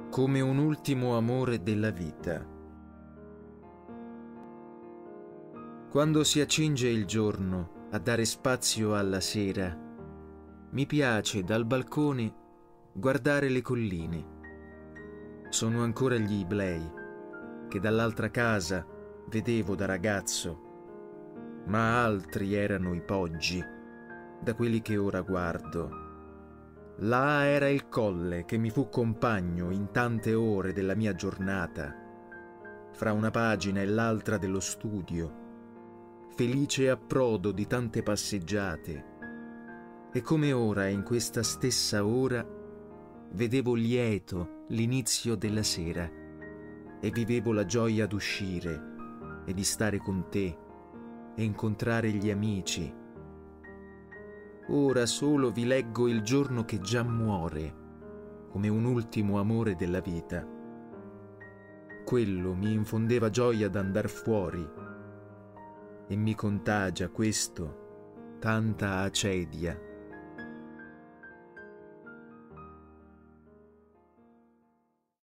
come un ultimo amore della vita. Quando si accinge il giorno a dare spazio alla sera, mi piace dal balcone guardare le colline. Sono ancora gli Iblei che dall'altra casa vedevo da ragazzo, ma altri erano i poggi da quelli che ora guardo. Là era il colle che mi fu compagno in tante ore della mia giornata, fra una pagina e l'altra dello studio, felice approdo di tante passeggiate. E come ora, in questa stessa ora, vedevo lieto l'inizio della sera e vivevo la gioia d'uscire e di stare con te e incontrare gli amici. Ora solo vi leggo il giorno che già muore, come un ultimo amore della vita. Quello mi infondeva gioia d'andar fuori e mi contagia questo tanta acedia